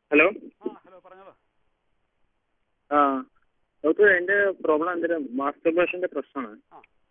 Hello. Hello പറഞ്ഞോളൂ. ആ doctor, എൻ്റെ പ്രോബ്ലം എന്തെങ്കിലും മാസ്റ്റർബേഷൻ്റെ പ്രശ്നമാണ്.